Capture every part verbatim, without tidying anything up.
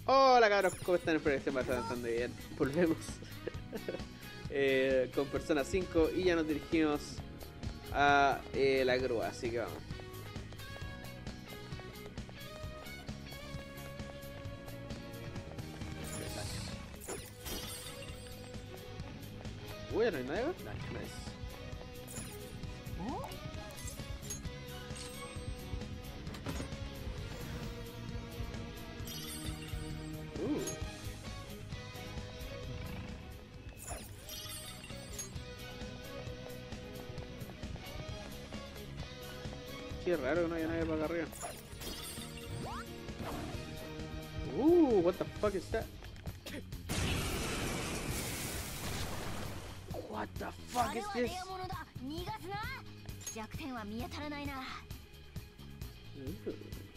Hola cabros, ¿cómo están? Espero que estén bastante bien. Volvemos eh, con Persona cinco y ya nos dirigimos a eh, la grúa, así que vamos. Uy, ¿no hay nadie? Nice. Uh. Qué raro que no haya nadie para acá arriba. Uh, what the fuck is that? What the fuck is this? Ooh.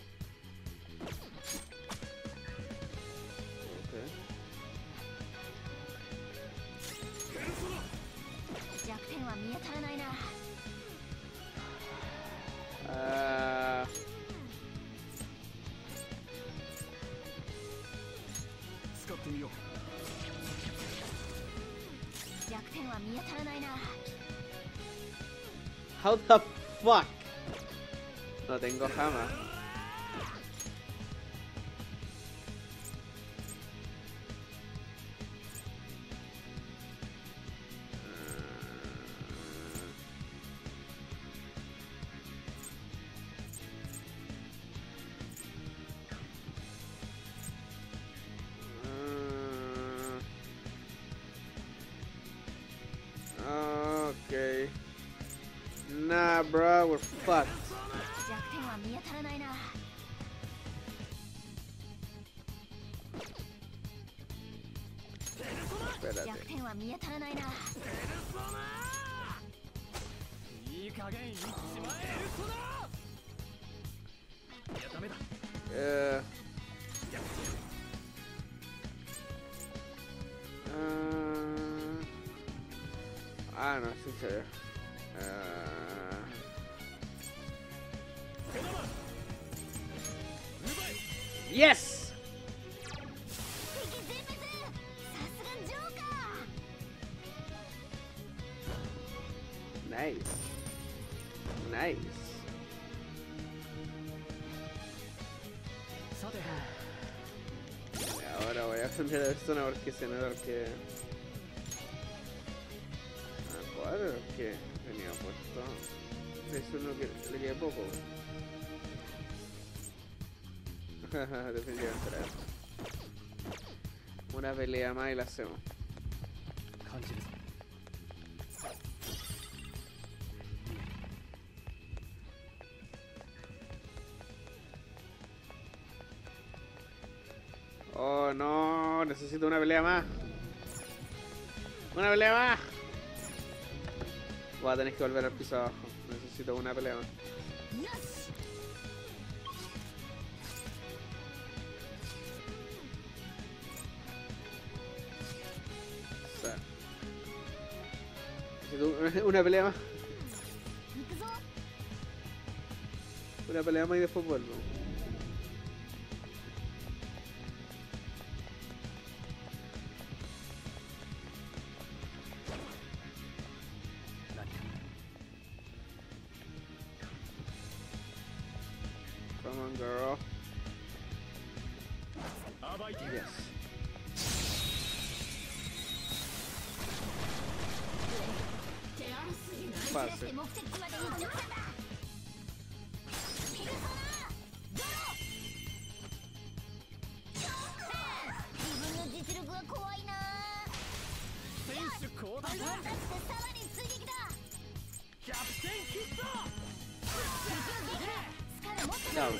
Uh, How the fuck? No tengo jamás. Okay. Nah, bro, we're fucked. Espérate. Uh, uh, I don't know, it's fair. Uh, yes! Nice. Nice. Ahora voy a cambiar de persona porque se nota que... Ah, ¿cuál era el que tenía puesto? Eso es lo que le queda poco. Definitivamente era eso. Una pelea más y la hacemos. Oh no, necesito una pelea más. Una pelea más. Voy a tener que volver al piso abajo. Necesito una pelea más. O sea, necesito una pelea más. Una pelea más y después vuelvo. Come on, girl. Yes. Pase. No.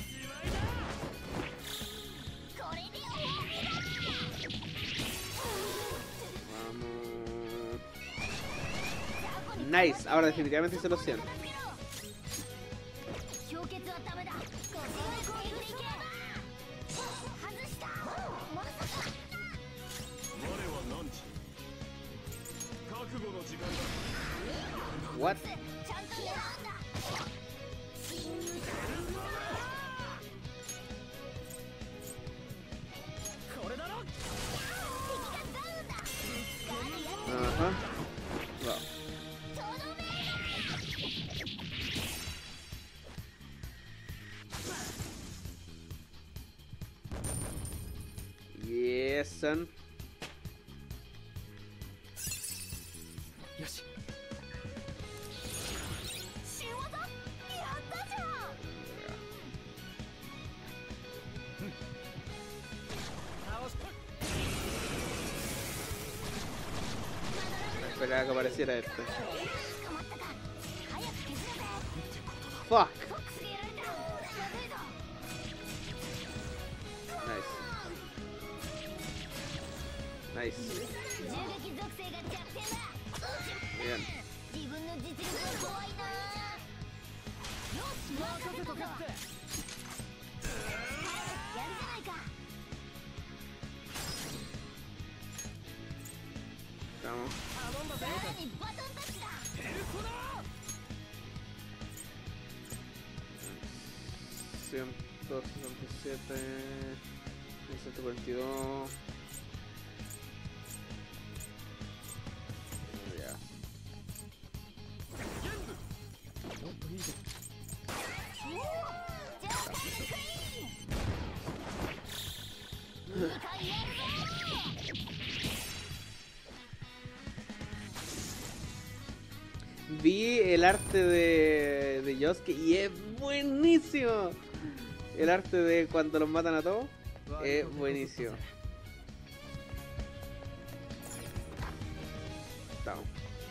Vamos. Nice, ahora definitivamente hice los cien. What? Ajá. Va. Yes, son. Esperaba que apareciera esto. Fuck. Nice. Nice. Bien. Vamos. ciento sesenta y siete, ciento cuarenta y dos. Ya. Vi el arte de, de Yosuke y es buenísimo. El arte de cuando los matan a todos es buenísimo. Estamos.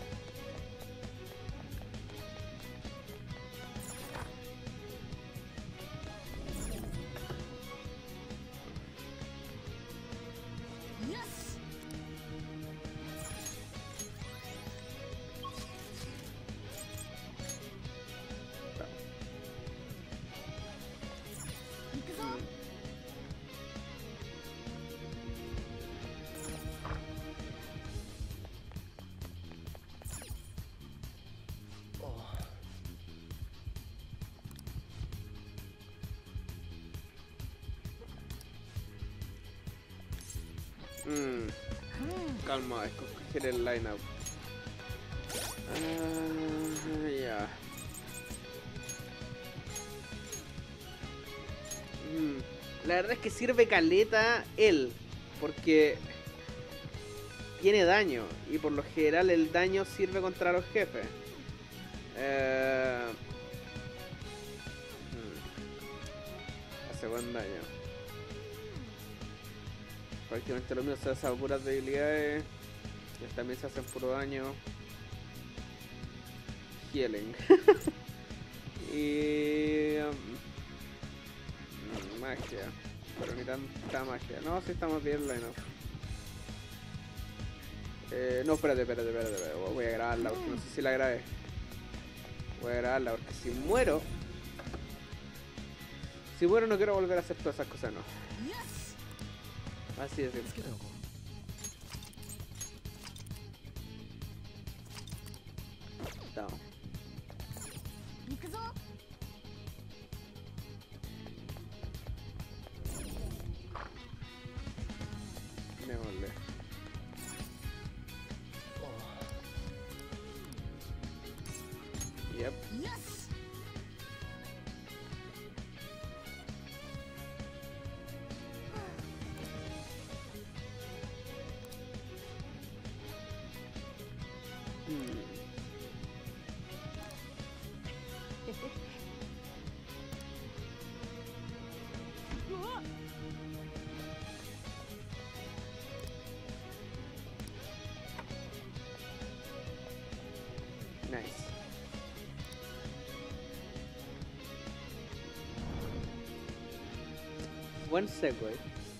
Mmm, calma, escoger el lineup. Ah, ya. Mm, la verdad es que sirve caleta él, porque tiene daño y por lo general el daño sirve contra los jefes. Eh, mm, hace buen daño. Prácticamente lo mismo, se hacen puras debilidades. Y también se hacen puro daño. Healing. y... Um, magia. Pero ni tanta magia. No, si sí estamos bien, line up. Eh, no, espérate, espérate, espérate, espérate. Voy a grabarla porque no sé si la grabé. Voy a grabarla porque si muero... Si muero no quiero volver a hacer todas esas cosas, no. Así es. Down. Démosle. Yep. Nice. Buen segue.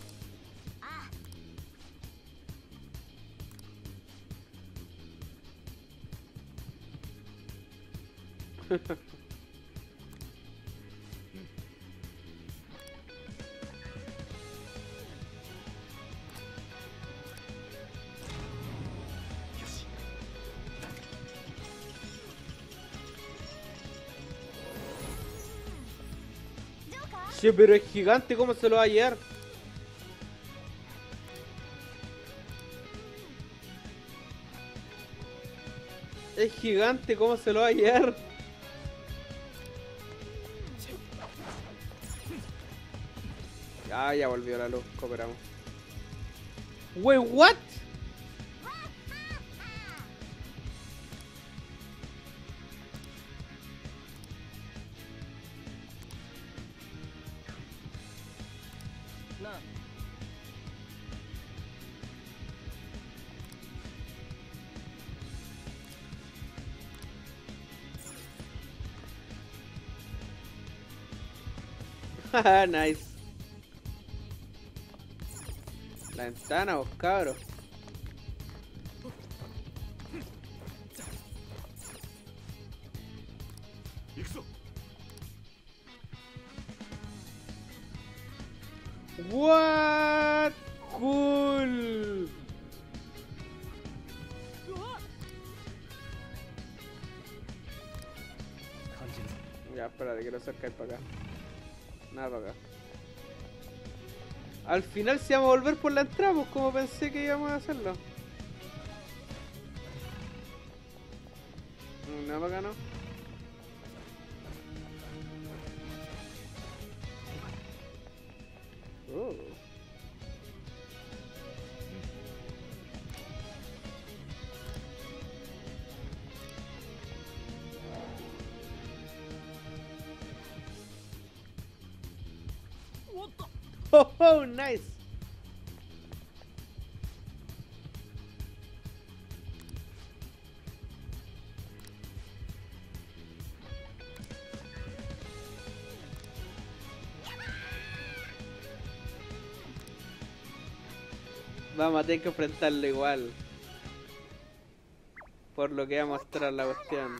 Sí, pero es gigante, ¿cómo se lo va a llevar? Es gigante, ¿cómo se lo va a llevar? Ah, ya volvió la luz, cooperamos. Wait, what? Haha, nice. La ventana, vos cabros. What? Cool. Ya, espérate, quiero acercar para acá. Nada para acá. Al final si vamos a volver por la entrada, pues como pensé que íbamos a hacerlo. Nada para acá, ¿no? Oh. Oh, oh, nice. Vamos a tener que enfrentarlo igual. Por lo que va a mostrar la cuestión.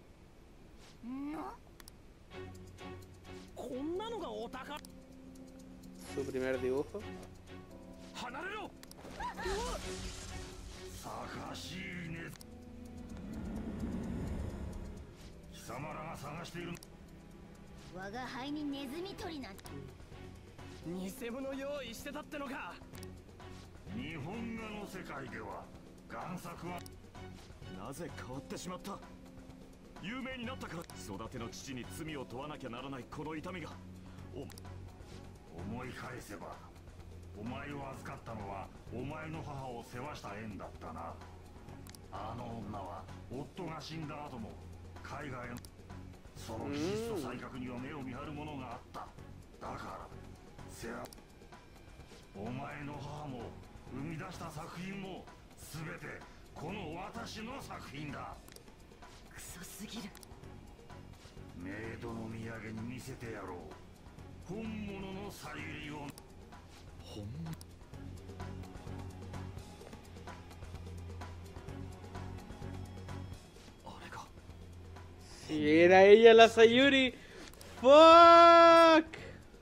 Su primer dibujo. Si era ella la Sayuri. Fuck.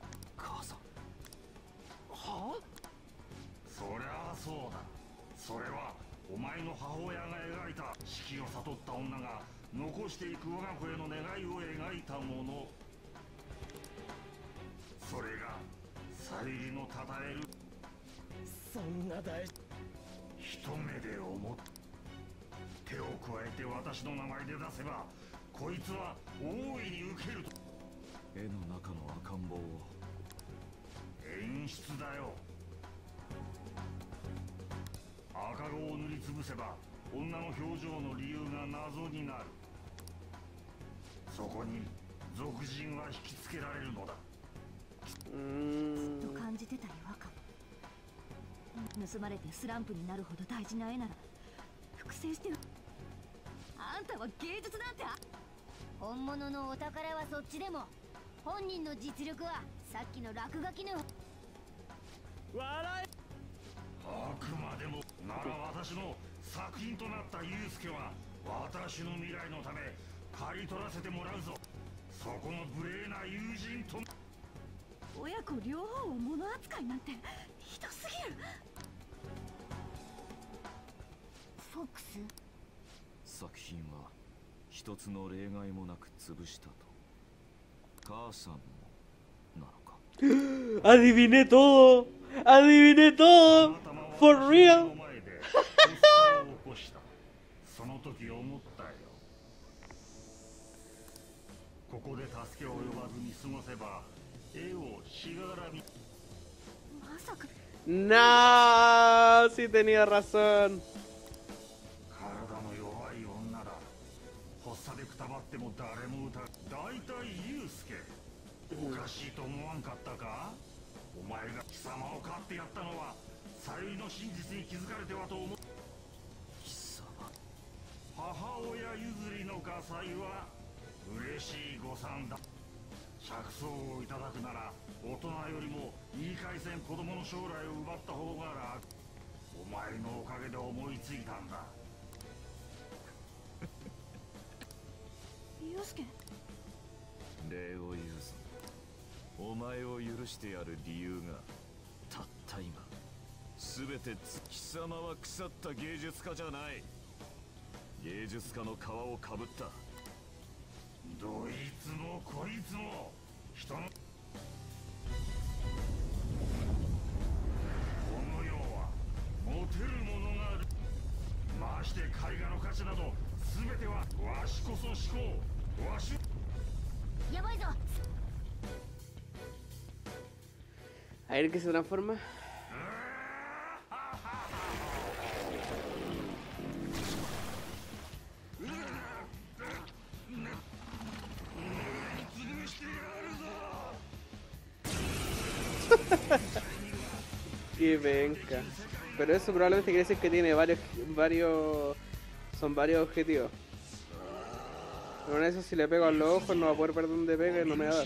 Adiviné todo. Adiviné todo. For real. の時思ったよ。ここで助けを呼ばずに過ごせば絵をしがらみ。 まさか。 No, sí tenía razón. 体の弱い女だ。発作でくたばっても誰も疑う。大体ユウスケ、おかしいと思わんかったか。お前が貴様を飼ってやったのはサユリの真実に気づかれてはと思う。貴様、母親譲りのガサイは嬉しい誤算だ。着想をいただくなら大人よりも言い返せん子供の将来を奪った方が楽。お前のおかげで思いついたんだ。 ユウスケ、 礼を言うぞ。お前を許してやる理由がたった今。全て貴様は腐った芸術家じゃない。芸術家の皮をかぶった。 どいつもこいつも人のこの世はモテるものがある。まして絵画の価値など全てはわしこそ思考。わしやばいぞ。 A ver qué se transforma. Qué venga. Pero eso probablemente quiere decir que tiene varios, varios, son varios objetivos. Pero en eso si le pego a los ojos no va a poder ver dónde pega y no me va a dar.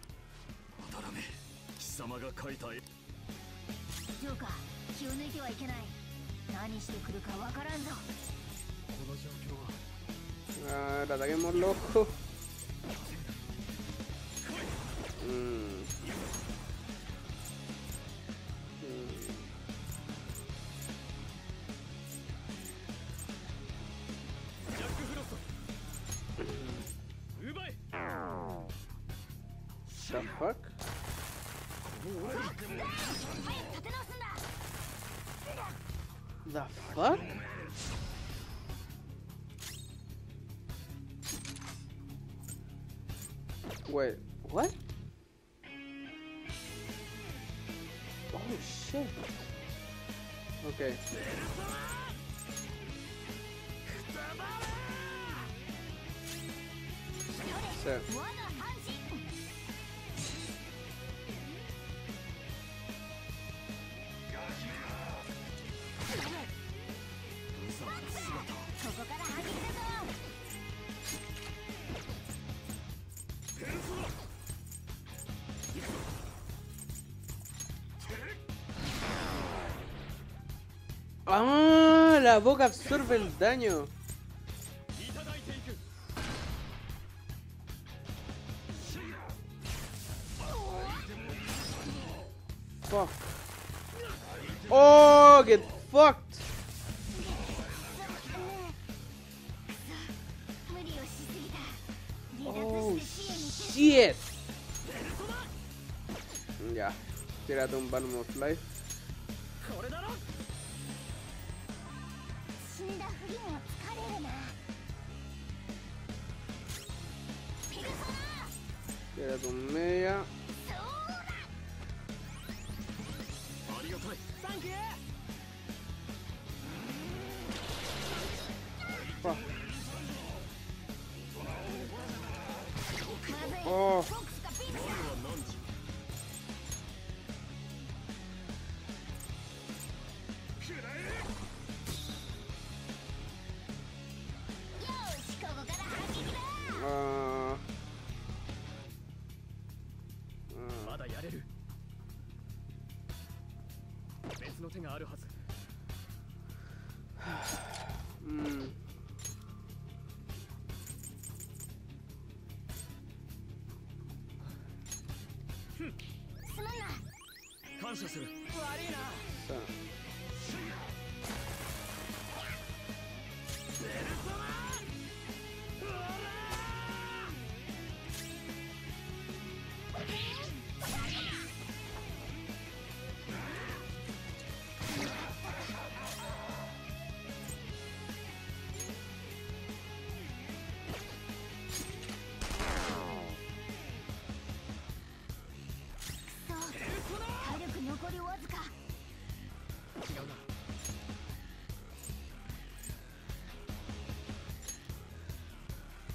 貴様が描いた絵。 ジョーカー、気を抜いてはいけない。何してくるかわからんぞ。 この状況は。 Ahora ataquemos los ojos. Mm. The fuck? The fuck? Wait, what? Oh shit. Okay. So. ¡Ah! La boca absorbe el daño. Fuck. Oh, get fucked. Oh, shit. Ya, tírate un Balm of Life. Tírate un media. Fuck. Oh. Ah. Ah. まだやれる。別の手があるはず。 うん。 すまんな。 感謝する。悪いな。 さあ。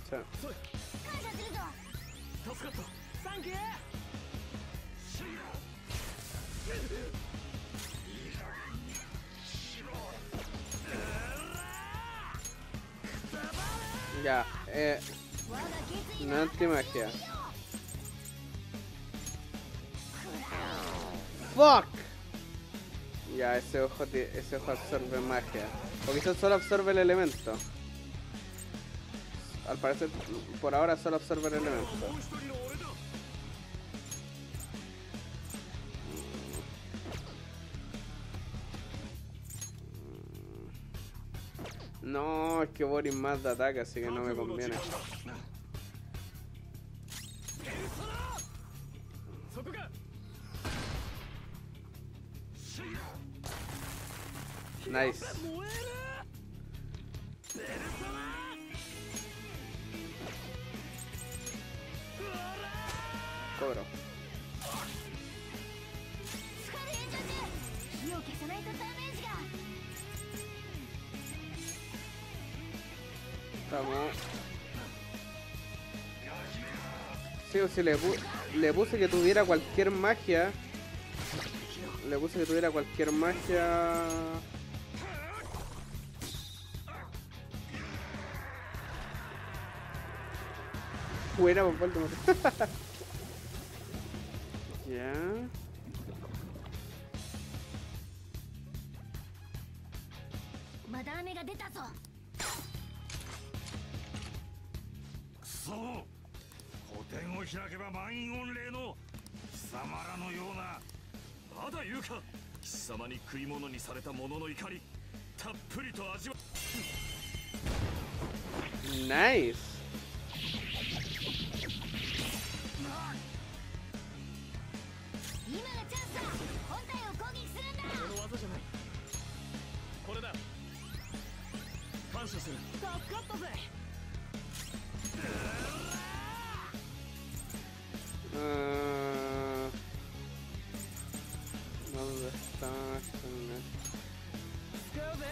chucha. 感謝するぞ。 助かったサンキュー。 Ya, eh, 我が決意の no antimagia. Fuck. Ya, ese ojo, ti- ese ojo absorbe magia. O quizás solo absorbe el elemento. Al parecer, por ahora solo absorbe el elemento. もう一人の俺だ。 No, es que Boris más de ataque, así que no me conviene. そこか。 Nice. 燃える。ベルサマー。 Cobro. スカルエンジョン火を消さないとダメージが。 Estamos. Sí, o si le, pu- le puse que tuviera cualquier magia. Le puse que tuviera cualquier magia. Buena, por Voldemort. Ya. まだ雨が出たぞ。 くそ古典を開けば満員御礼の貴様らのようなまだ言うか。貴様に食い物にされた者の怒りたっぷりと味わ Nice. 今がチャンスだ。本体を攻撃するんだ。 俺の技じゃない。これだ。感謝する。助かったぜ。 Ah, ¿dónde está? Este 使うぜ。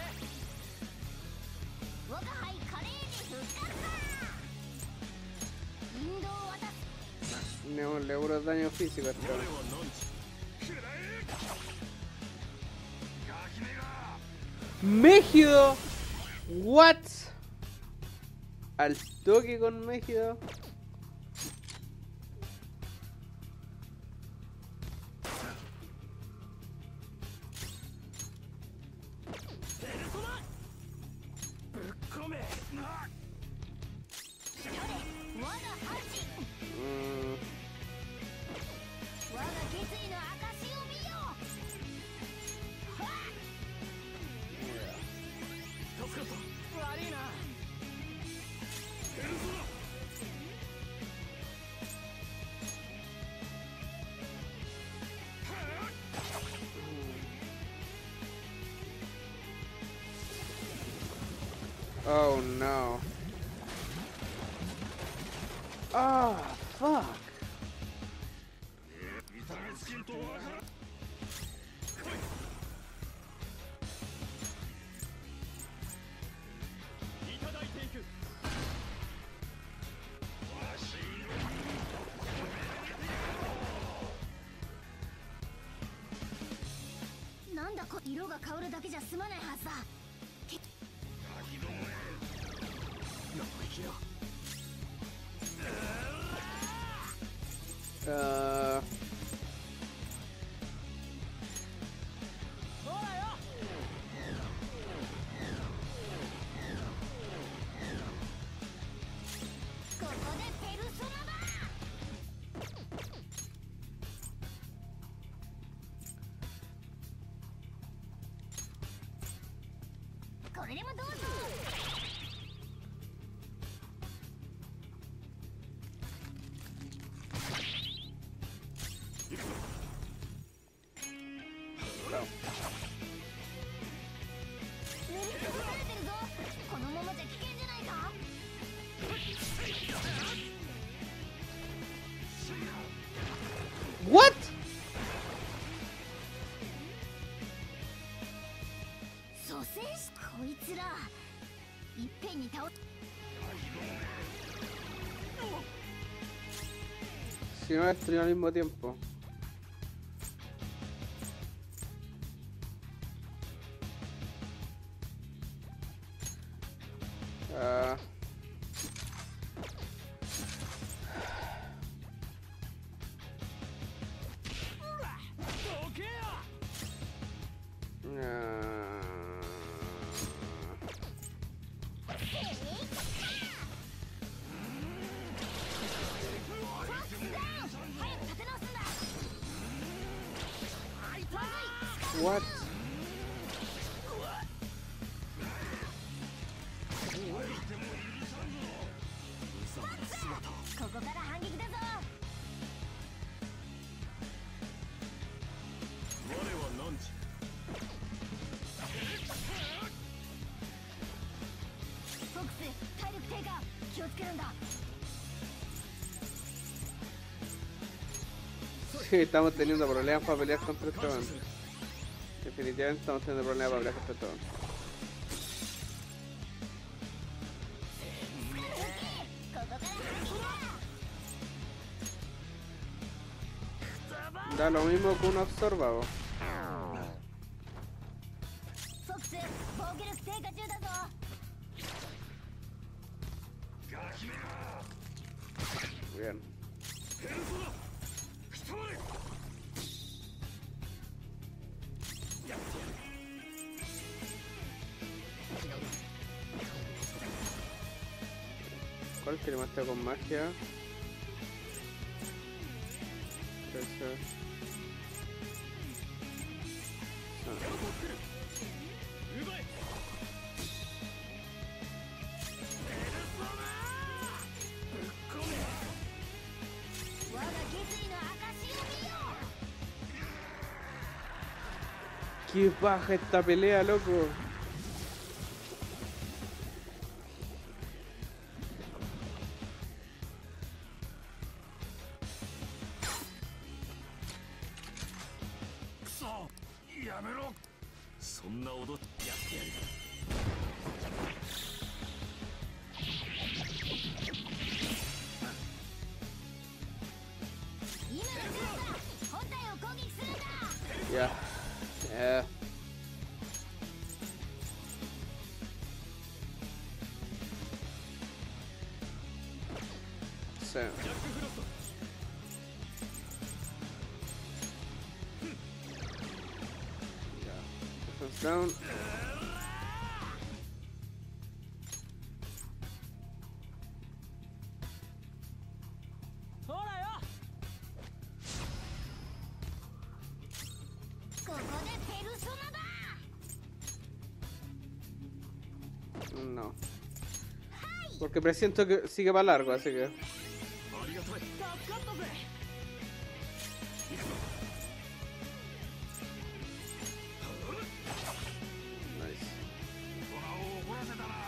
我が輩華麗に復活だ。引導を渡す。 ne- Le puro daño físico a este. 我は何時。 ¡Mégido! ¿What? Al toque con Mégido. Mm, 我が決意の証を見よ。 助かった。悪いな。 oh no. Oh, fuck. 痛めつきんとわからんいただいていく。 なんだこ色が変わるだけじゃ済まないはずだ。 Uh, ほらよ。 ここでペルソナだ。これでもどうぞ。 no. 塗りつぶされてるぞ。このままじゃ危険じゃないか。 What? 蘇生しこいつらいっぺんに倒す。 Si no destruimos al mismo tiempo. Ah. What? ここから反撃だぞ。 我は何時。 フォックス、体力低下、気をつけるんだ。 Sí, estamos teniendo problemas para pelear contra este man. Definitivamente estamos teniendo problemas para pelear contra este man. Da lo mismo que uno absorba, bo. フォックス、防御力低下中だぞ。 Bien. ¿Cuál que le mata con magia? Ese. Ah. 我が決意の証を見よ。 ¡Qué baja esta pelea, loco! Kuso! Yamero! そんな踊っやってやる。 今のチャンスだ。本体を攻撃するんだ。 Ya. Eh. Sí. ジャックフロスト。 Defense down. ほらよ。 ここでペルソナだ。 No. Porque presiento que sigue para largo, así que. ありがたい。助かったぜ。 Nice. 大人を怒らせたな。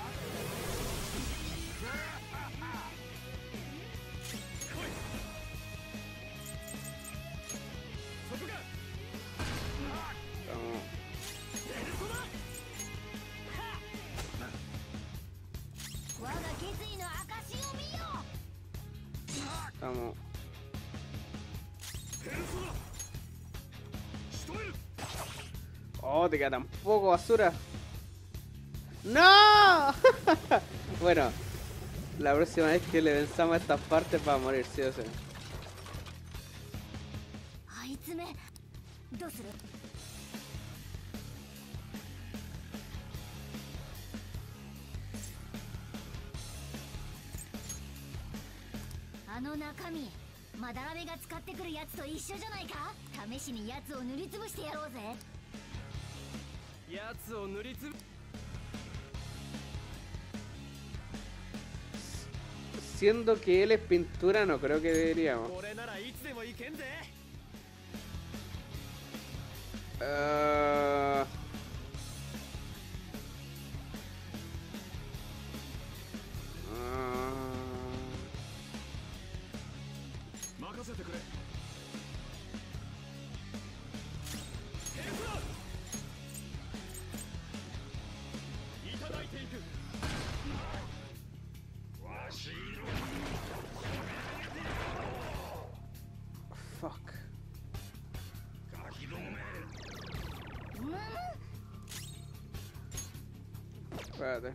そこか。 Vamos. ペルソナ。 我が決意の証を見よ。 Vamos. ペルソナ。仕留める。 Oh, te queda tan poco basura. ¡No! Bueno, la próxima vez que le venzamos a estas partes va a morir, sí o sí. あいつめ、どうする？ あの中身、まだらべが使ってくるやつと一緒じゃないか？試しにやつを塗りつぶしてやろうぜ。 やつを塗りつぶ。 Siendo que él es pintura, no creo que deberíamos. 俺ならいつでもいけんぜ。 Uh... 任せてくれ。ペルソナ。いただいていく。 わし Espérate.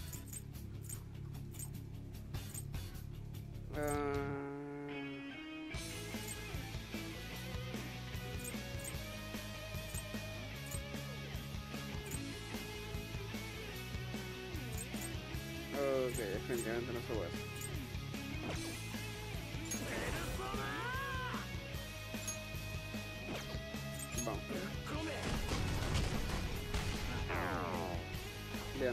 Ah, ok, definitivamente no se puede hacer. Vamos. Bien.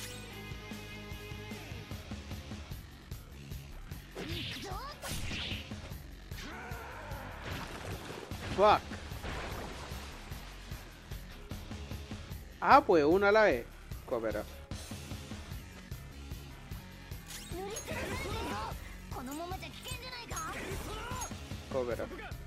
Fuck. Ah, pues una a la vez. Coopera. 塗りつぶすよ。このままじゃ危険じゃないか。 Coopera.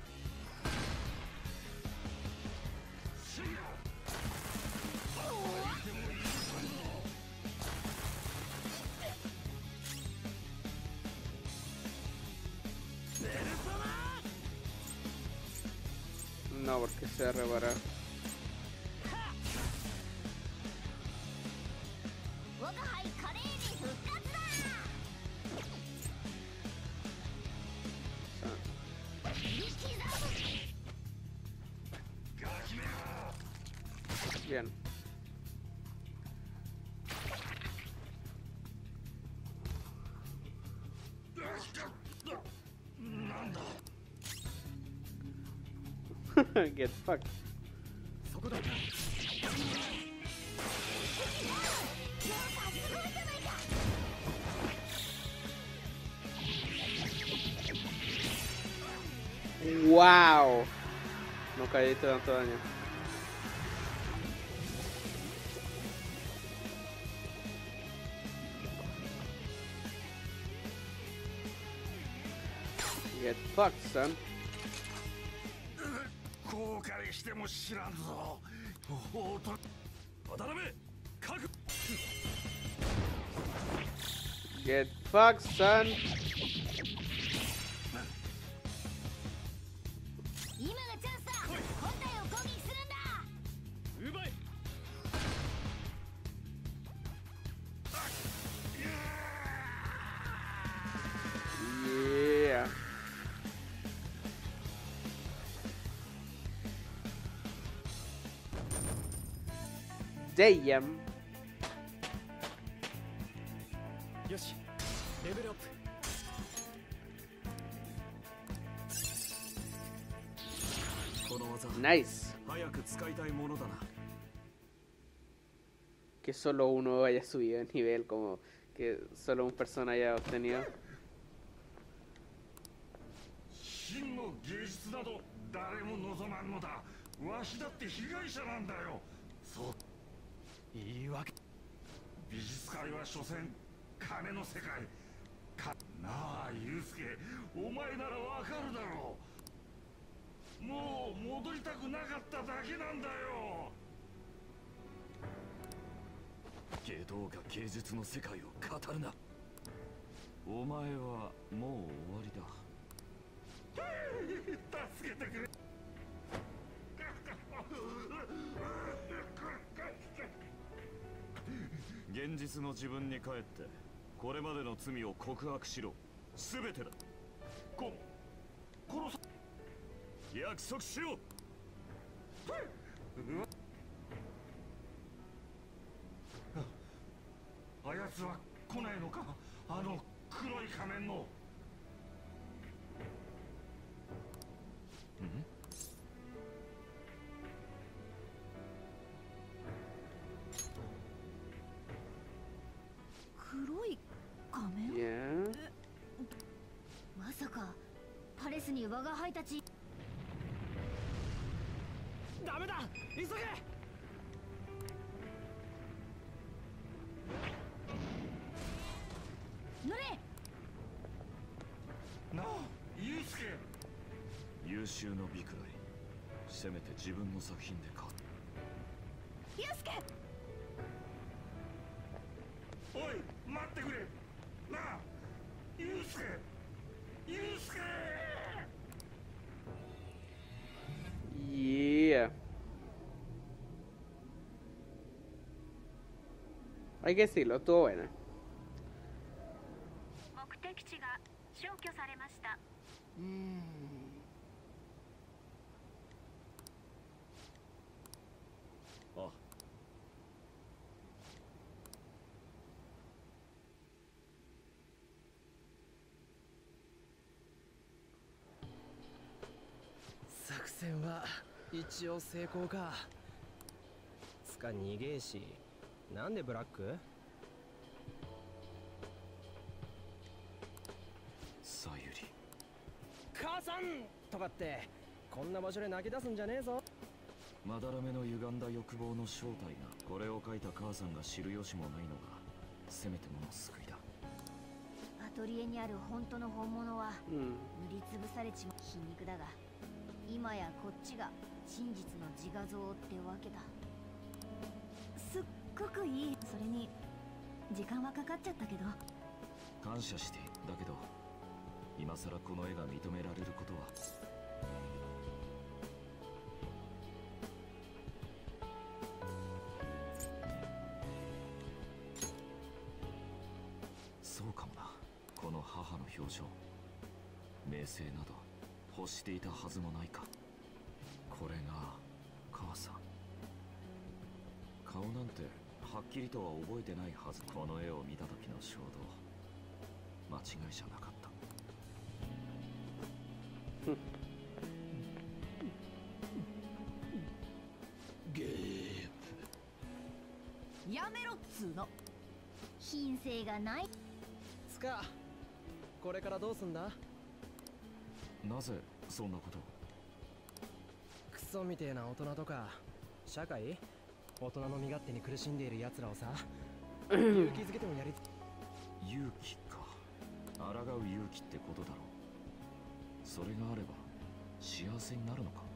No, porque se va a reparar. 我が輩華麗に復活だ。 Bien. Get fucked. そこだ。 Wow. Nunca he visto tanto daño. Get fucked, son. 後悔しても知らんぞ。おと渡辺覚 Get fucked, son. 今がチャンスだ。本体を攻撃するんだ。 奪い。 Yeah. Damn. よし、レベルアップ。この技、 Nice. 早く使いたいものだな。 Que solo uno haya subido de nivel, como que solo una persona haya obtenido. 真の芸術など誰も望まんのだ。わしだって被害者なんだよ。そう。 言い訳。 美術界は所詮金の世界。かなあ、ユウスケ、お前ならわかるだろう。もう戻りたくなかっただけなんだよ。 外道が芸術の世界を語るな。お前はもう終わりだ。 助けてくれ。 現実の自分に帰ってこれまでの罪を告白しろ。全てだ。 こ殺す。 約束しろ。 あやつは来ないのか。あの黒い仮面の。 黒い仮面。 Yeah. まさかパレスに我が輩たち。 ダメだ、急げ。 乗れ。 なあ、ユウスケ。 優秀の美くらいせめて自分の作品でか。 ユウスケ。 おい、待ってくれ。なあ、ユウスケ。ユウスケ。 Yeah. Hay que decirlo, estuvo buena. 目的地が消去されました。 うーん。 あ、 作戦は一応成功か。つか逃げえし、なんでブラック？ さゆり。 母さんとかってこんな場所で泣き出すんじゃねえぞ。 まだらめの歪んだ欲望の正体が、これを書いた母さんが知る由もないのがせめてもの救いだ。 アトリエにある本当の本物はうん。 塗りつぶされちまう皮肉だが、今やこっちが真実の自画像ってわけだ。すっごくいい。それに時間はかかっちゃったけど。 感謝してだけど、今さらこの絵が認められることは。そうかもな。この母の表情、名声など欲していたはずもないか。これが母さん。顔なんてはっきりとは覚えてないはず。この絵を見た時の衝動、間違いじゃなかった。 ゲーやめろっつうの。品性がない。 つか、これからどうすんだ？ なぜそんなことを。 クソみてえな大人とか社会、大人の身勝手に苦しんでいる奴らをさ、勇気づけてもやりつ。 勇気か。抗う勇気ってことだろう。それがあれば幸せになるのか。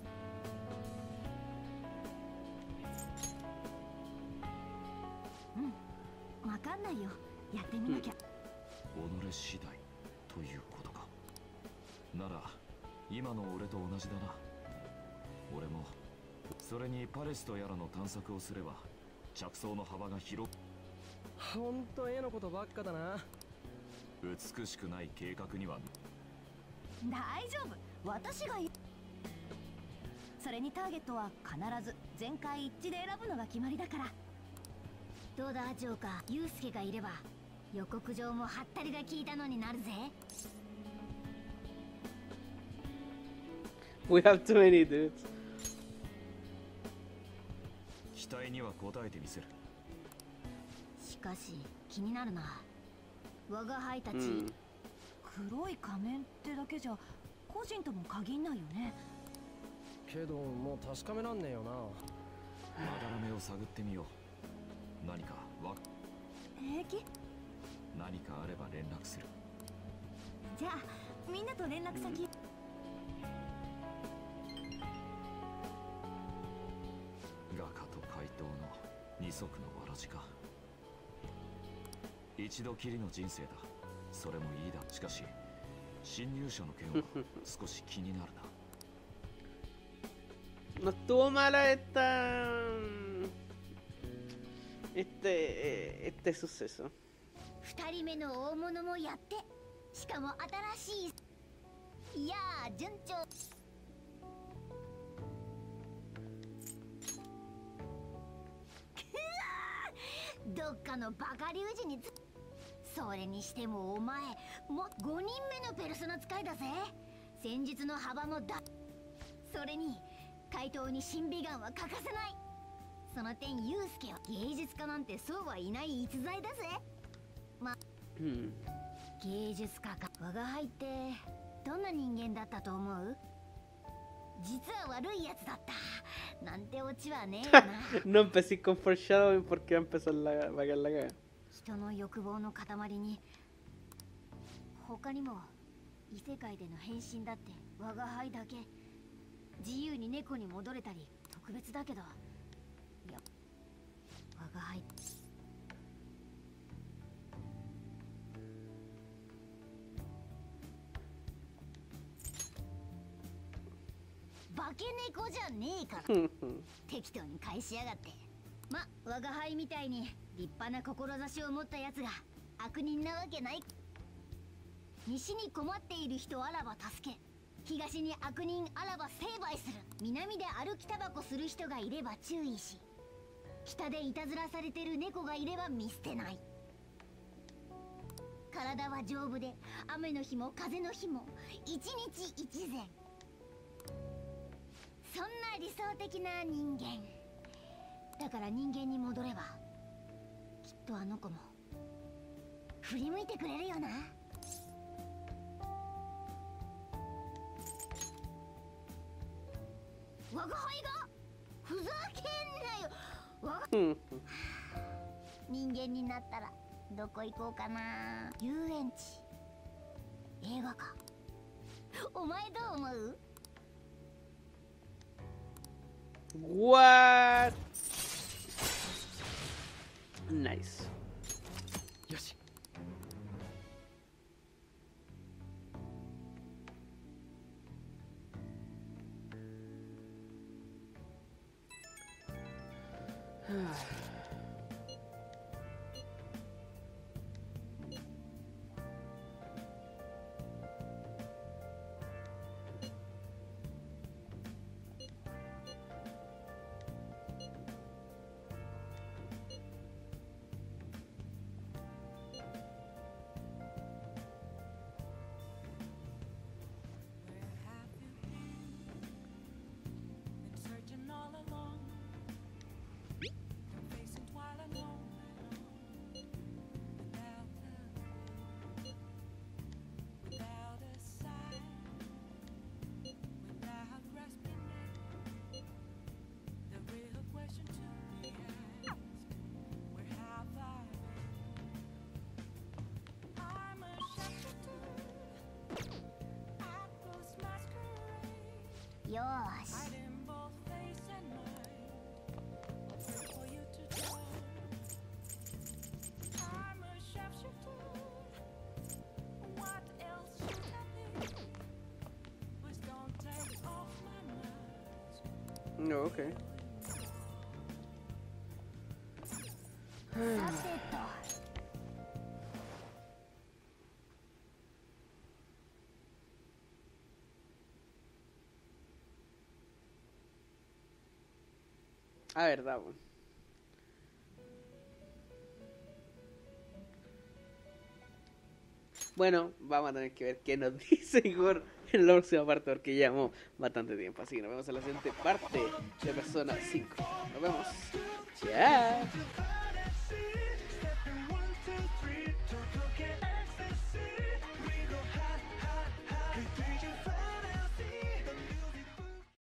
うん、わかんないよ。やってみなきゃ。 己次第ということか。なら今の俺と同じだな。俺もそれにパレスとやらの探索をすれば着想の幅が広く。 ほんと絵のことばっかだな。 美しくない計画には。 大丈夫、私が言う。それにターゲットは必ず全会一致で選ぶのが決まりだから。どうだジョーカー、ユウスケがいれば予告状もハったりが効いたのになるぜ。 We have too many dudes. 期待には応えてみせる。 しかし気になるな。我が輩たち、 うん。 黒い仮面ってだけじゃ個人とも限んないよね。 けどもう確かめらんねえよな。 まだらめを探ってみよう。何かわ平気？ 何かあれば連絡する。 じゃあみんなと連絡先。 画家と怪盗の二足のわらじか。一度きりの人生だ。それもいいだ。しかし侵入者の件は少し気になるな。 No estuvo mala esta. Este. Este suceso. 二人目の大物もやって、しかも新しい。いやー順調。どっかのバカ龍二につ。それにしてもお前もごにんめのペルソナ使いだぜ。戦術の幅もだ。それに怪盗に審美眼は欠かせない。その点ユウスケは芸術家なんてそうはいない逸材だぜ。ま、 うん。 芸術家か。我が輩ってどんな人間だったと思う？実は悪いやつだったなんてオチはねえよな。 No empecé con foreshadowing porque va a empezar la, va a quedar la caga. 人の欲望の塊に他にも異世界での変身だって我が輩だけ。自由に猫に戻れたり特別だけど、いや我が輩化け猫じゃねえから適当に返しやがって。ま、我が輩みたいに立派な志を持ったやつが悪人なわけない。西に困っている人あらば助け、東に悪人あらば成敗する。南で歩きタバコする人がいれば注意し、北でいたずらされてる猫がいれば見捨てない。体は丈夫で雨の日も風の日も一日一善。そんな理想的な人間だから、人間に戻ればきっとあの子も振り向いてくれるよな。我が輩がふざけんなよ。我が人間になったらどこ行こうかな。遊園地、映画館。お前どう思う？ What? Nice. よし。 よーし。 No, okay. さてと。 Ah, verdad, bueno. Bueno, vamos a tener que ver qué nos dice Igor en la próxima parte, porque llevamos bastante tiempo. Así que nos vemos en la siguiente parte de Persona cinco. Nos vemos. Chao.